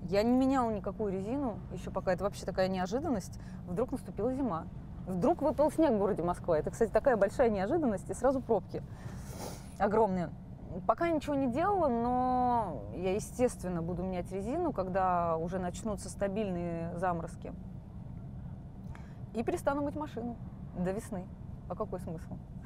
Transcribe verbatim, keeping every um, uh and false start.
Я не меняла никакую резину, еще пока это вообще такая неожиданность. Вдруг наступила зима. Вдруг выпал снег в городе Москва. Это, кстати, такая большая неожиданность, и сразу пробки огромные. Пока ничего не делала, но я, естественно, буду менять резину, когда уже начнутся стабильные заморозки. И перестану мыть машину до весны. А какой смысл?